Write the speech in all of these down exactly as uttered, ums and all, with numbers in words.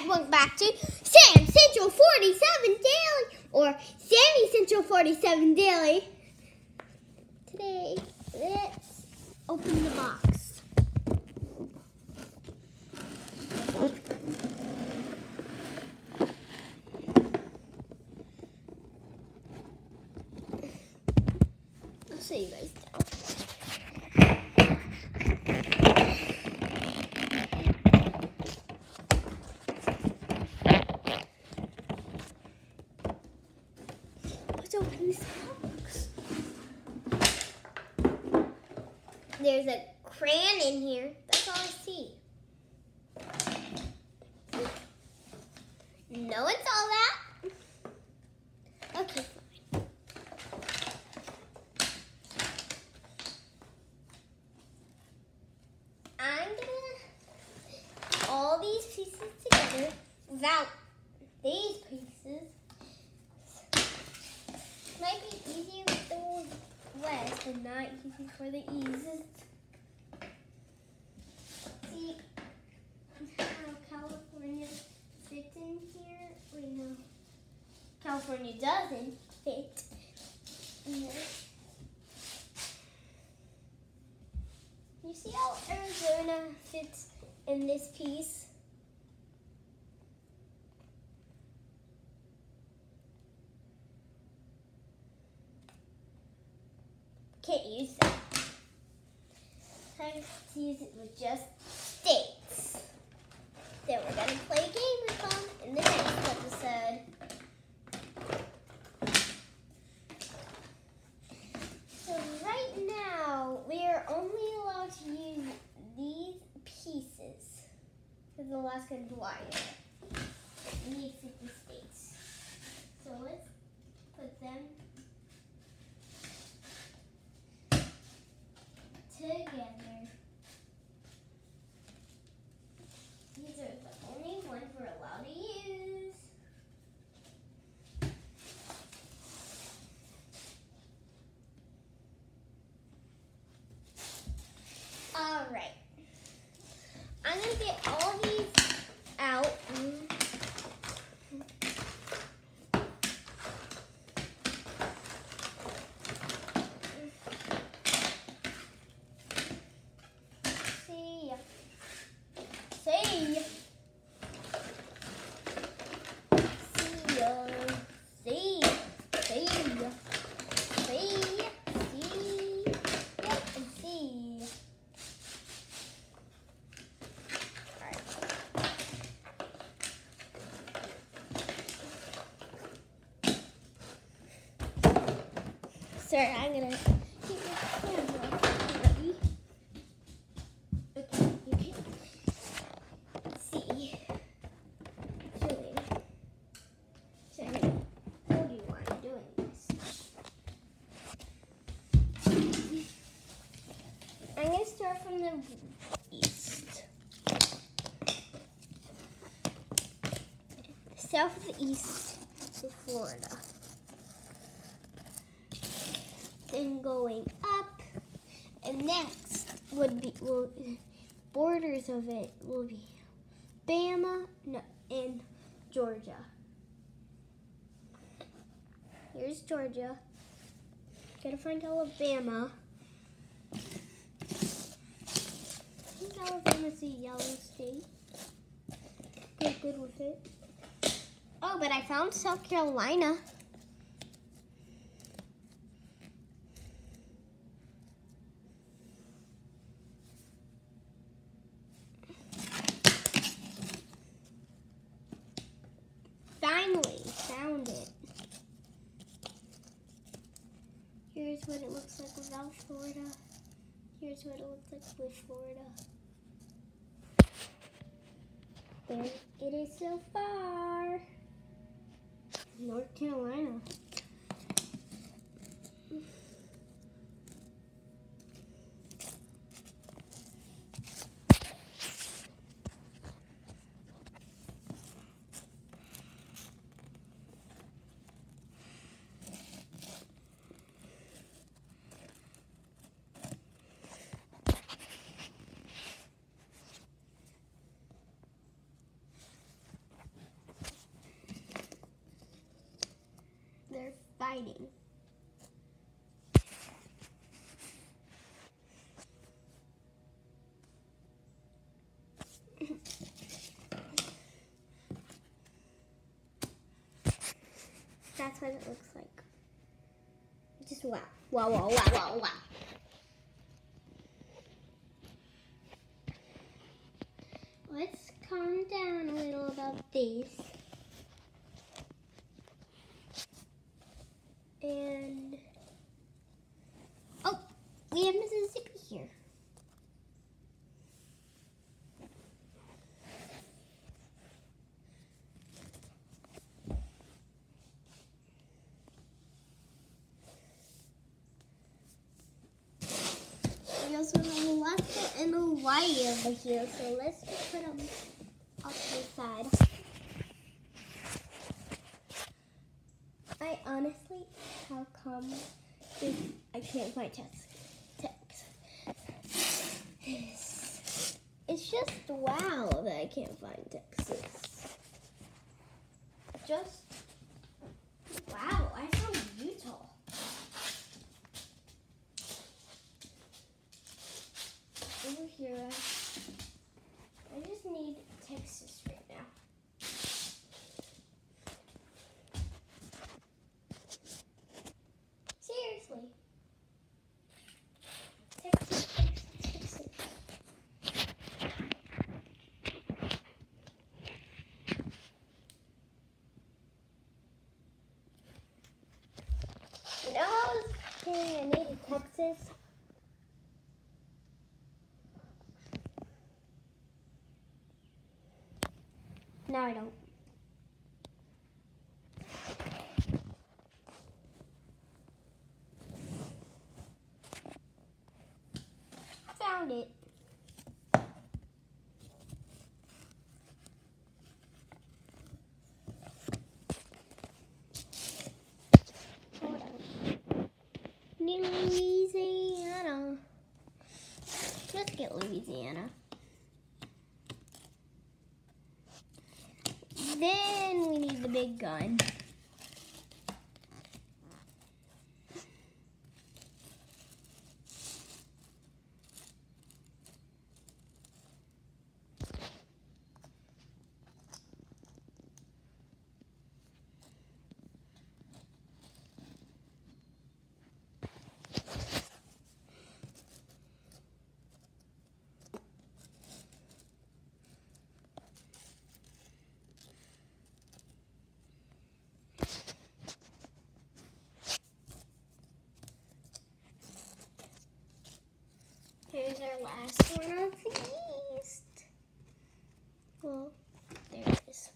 welcome back to Sam Central forty-seven Daily, or Sammy Central forty-seven Daily. Today, let's open the box. I'll show you guys now. Let's open this box. There's a crayon in here. That's all I see. No, it's all that. Okay, fine. I'm gonna put all these pieces together without these pieces. Might be easier with the west, but not easy for the east. See how California fits in here? Wait, no. California doesn't fit in there. You see how Arizona fits in this piece? Can't use that. I have to use it with just states. Then we're going to play a game with them in the next episode. So right now, we are only allowed to use these pieces for the Alaska and Hawaii. We need fifty states. So let's put them together. These are the only ones we're allowed to use. All right. I'm going to get all these out. See ya. See ya. See ya. See ya. See ya. See ya. See ya. And see ya. Sorry, I'm gonna keep my camera ready. Okay, you can see. Show you. So I'm gonna hold you while I'm doing this. I'm gonna start from the east. South of the east to Florida. Then going up, and next would be will borders of it will be Bama no, and Georgia. Here's Georgia. Gotta find Alabama. I think Alabama's a yellow state. Pretty good with it. Oh, but I found South Carolina. Finally found it. Here's what it looks like without Florida. Here's what it looks like with Florida. There it is so far. North Carolina. hiding. That's what it looks like. Just wow. Wow, wow, wow, wow, wow. Let's calm down a little about these. And, oh, we have Mississippi here. We also have Alaska and Hawaii over here, so let's just put them off to the side. I honestly, how come if I can't find text? Text. It's, it's just wow that I can't find Texas. Just wow, I found Utah. Over here, I just need Texas right now. Seriously. Texas, Texas, Texas. You know how I was saying I needed Texas? Now I don't. Found it. Hold on. New Louisiana. Let's get Louisiana. Then we need the big gun. Here's our last one of the east. Well, there it is.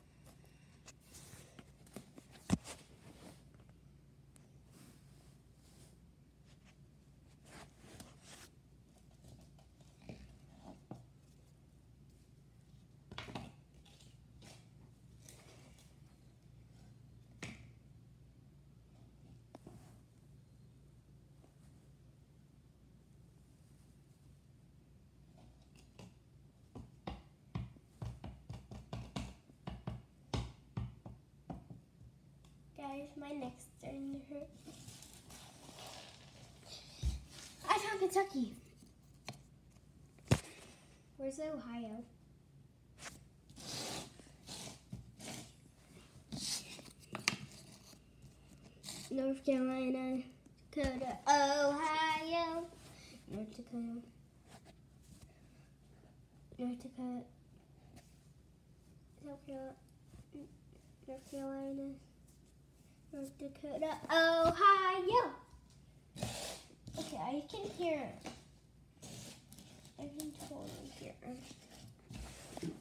Guys, my neck's starting to hurt. I found Kentucky. Where's Ohio? North Carolina, Dakota, Ohio, North Dakota, North Dakota, South Carolina, North Carolina, North Dakota, Ohio. Okay, I can hear it. I can totally hear it.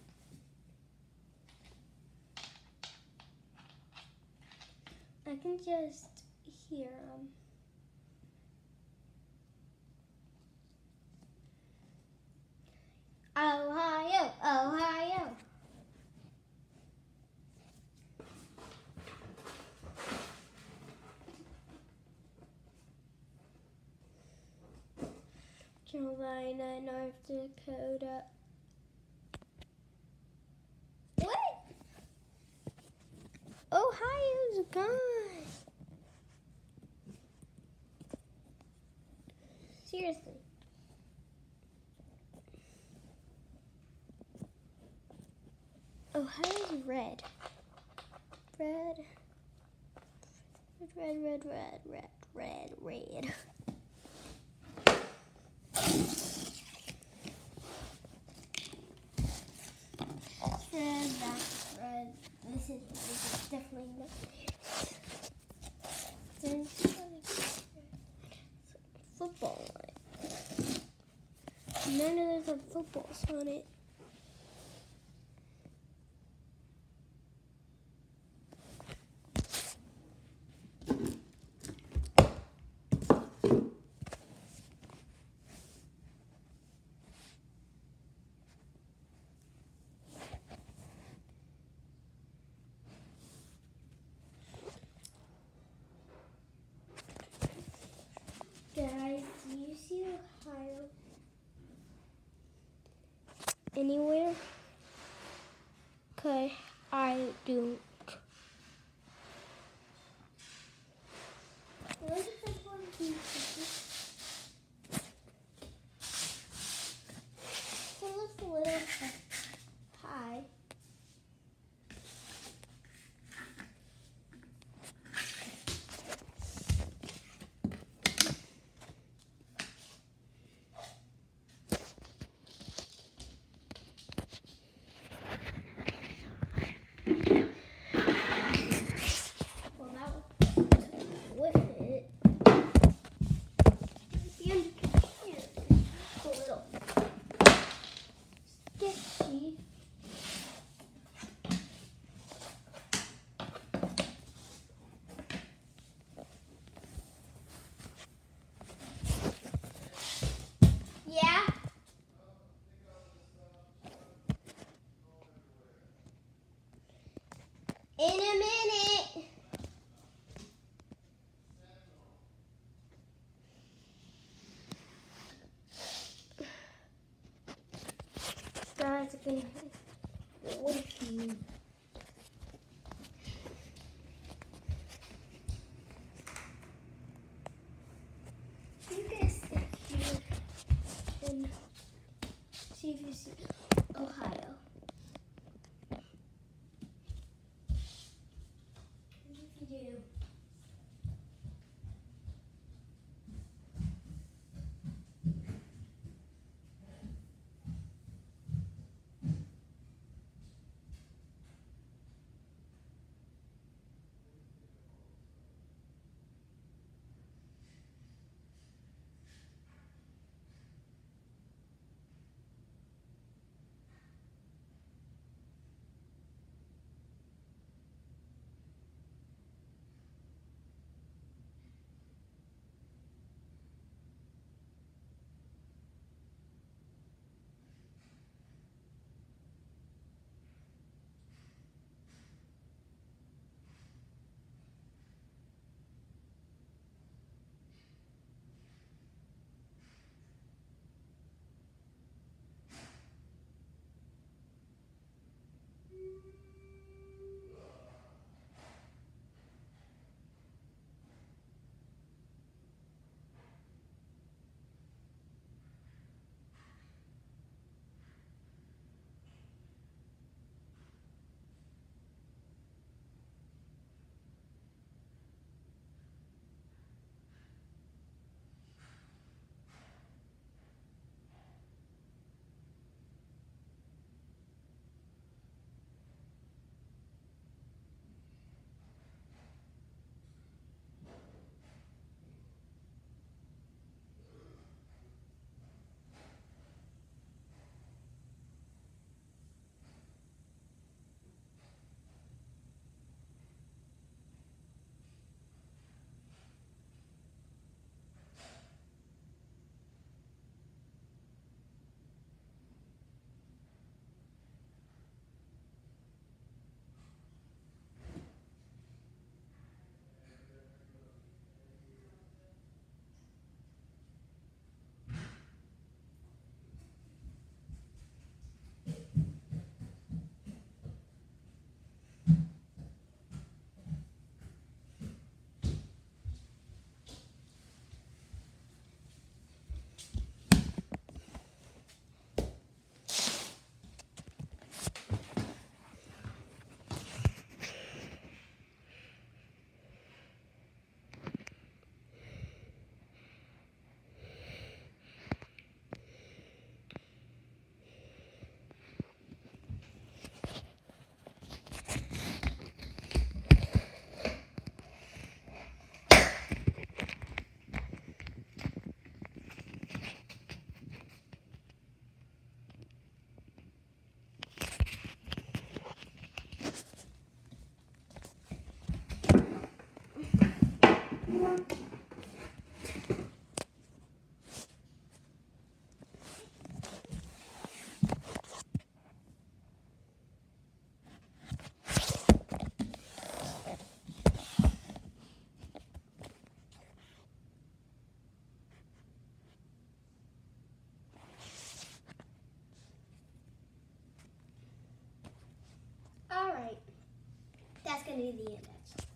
I can just hear them. Ohio, Ohio. Carolina, North Dakota. What? Ohio's gone. Seriously. Ohio's red. Red. Red, red, red, red, red, red. Red, that's red. This is, this is definitely not. There's football on it. None of those have footballs on it. Guys, do you see Ohio anywhere? Cause I don't. Look at the one piece. It looks a little high. Yeah. In a minute. Guys, okay. What if you? You guys sit here and see if you see Ohio. And if you do, do the index.